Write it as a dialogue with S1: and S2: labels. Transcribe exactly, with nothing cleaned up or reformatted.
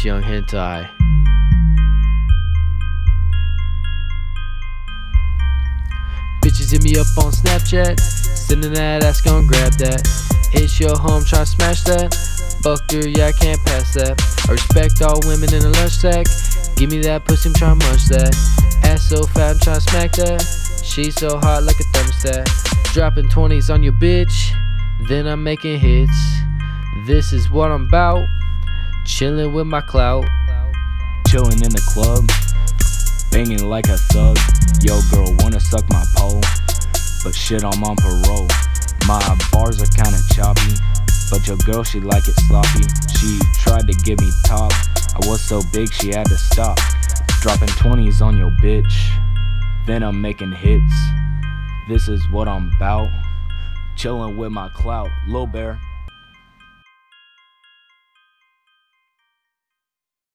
S1: It's Young Hentai. Bitches hit me up on Snapchat, sending that ass, gon' grab that. It's your home, try to smash that. Fuck her, yeah, I can't pass that. I respect all women in a lunch sack. Give me that pussy, I'm tryna munch that. Ass so fat, I'm tryna smack that. She so hot like a thermostat. Dropping twenties on your bitch, then I'm making hits. This is what I'm about, chillin' with my clout.
S2: Chillin' in the club, banging like a thug. Yo girl wanna suck my pole, but shit, I'm on parole. My bars are kinda choppy, but your girl, she like it sloppy. She tried to give me top, I was so big she had to stop. Dropping twenties on your bitch, then I'm making hits. This is what I'm about, chillin' with my clout. Lil Bear.